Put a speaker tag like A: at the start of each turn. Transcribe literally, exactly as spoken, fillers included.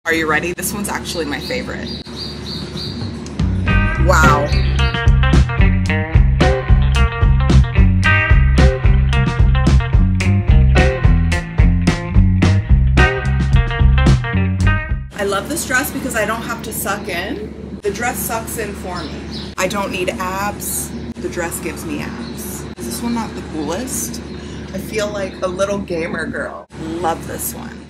A: Are you ready? This one's actually my favorite. Wow. I love this dress because I don't have to suck in. The dress sucks in for me. I don't need abs. The dress gives me abs. Is this one not the coolest? I feel like a little gamer girl. Love this one.